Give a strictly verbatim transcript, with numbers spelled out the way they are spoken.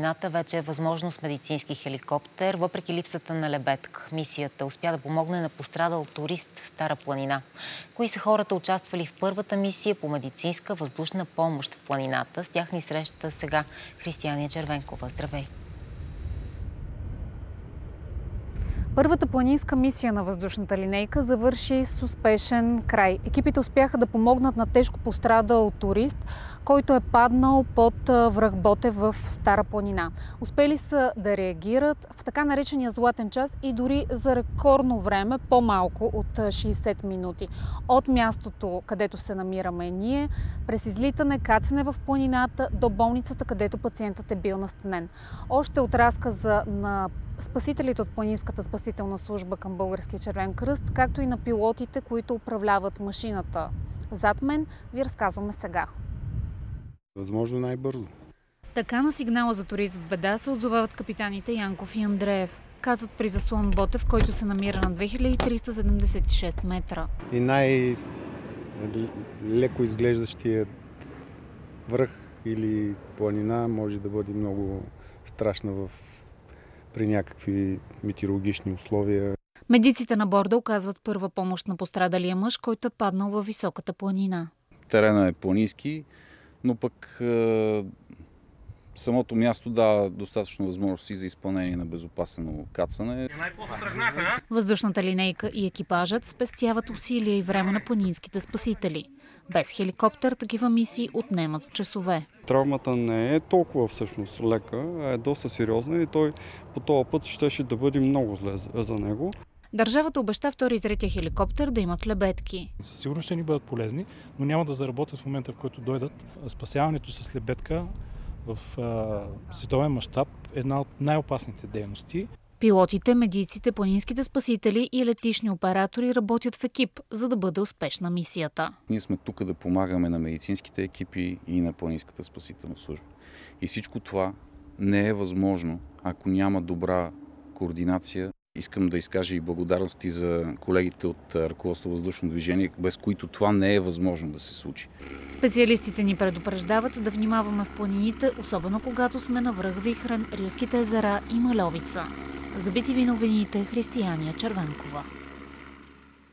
планината вече е възможно с медицински хеликоптер, въпреки липсата на лебедка. Мисията успя да помогне на пострадал турист в Стара планина. Кои са хората, участвали в първата мисия по медицинска въздушна помощ в планината? С тях ни среща сега Християния Червенкова. Здравей! Първата планинска мисия на въздушната линейка завърши с успешен край. Екипите успяха да помогнат на тежко пострадал турист, който е паднал под връх Ботев в Стара планина. Успели са да реагират в така наречения златен час и дори за рекордно време, по-малко от шейсет минути. От мястото, където се намираме ние, през излитане, кацане в планината до болницата, където пациентът е бил настанен. Още от разказа на спасителите от Планинската спасителна служба към Българския червен кръст, както и на пилотите, които управляват машината зад мен, ви разказваме сега. Възможно най-бързо. Така на сигнала за турист в беда се отзовават капитаните Янков и Андреев. Казват при заслон Ботев, който се намира на две хиляди триста седемдесет и шест метра. И най-леко изглеждащият връх или планина може да бъде много страшна в при някакви метеорологични условия. Медиците на борда оказват първа помощ на пострадалия мъж, който е паднал във високата планина. Терена е планински, но пък е, самото място дава достатъчно възможности за изпълнение на безопасно кацане. Въздушната линейка и екипажът спестяват усилия и време на планинските спасители. Без хеликоптер такива мисии отнемат часове. Травмата не е толкова всъщност лека, а е доста сериозна и той по този път щеше да бъде много зле за него. Държавата обеща втори и третия хеликоптер да имат лебедки. Със сигурност ще ни бъдат полезни, но няма да заработят в момента, в който дойдат. Спасяването с лебедка в а, световен мащаб е една от най-опасните дейности. Пилотите, медиците, планинските спасители и летищни оператори работят в екип, за да бъде успешна мисията. Ние сме тук да помагаме на медицинските екипи и на Планинската спасителна служба. И всичко това не е възможно, ако няма добра координация. Искам да изкажа и благодарности за колегите от ръководство въздушно движение, без които това не е възможно да се случи. Специалистите ни предупреждават да внимаваме в планините, особено когато сме на връх Вихрен, Рилските езера и Мальовица. За би ти ви новините, Християния Червенкова.